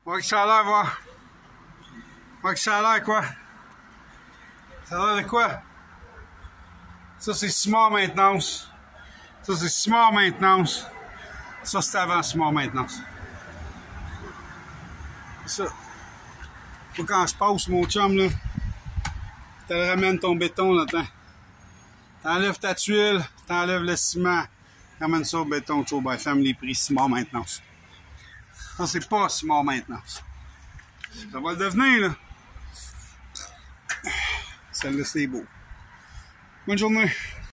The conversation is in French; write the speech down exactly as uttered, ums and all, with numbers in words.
Voir que ça a l'air, voir. Voir que ça a l'air, quoi. Ça a l'air de quoi? Ça, c'est Simard Maintenance. Ça, c'est Simard Maintenance. Ça, c'est avant Simard Maintenance. Ça. Faut quand je passe, mon chum, là, tu ramènes ton béton là-dedans. T'enlèves ta tuile, t'enlèves le ciment, ramène ça au béton, tu vas Family Prix, Simard Maintenance. Ça, c'est pas Simard Maintenance. Ça va le devenir, là. Celle-là, c'est beau. Bonne journée.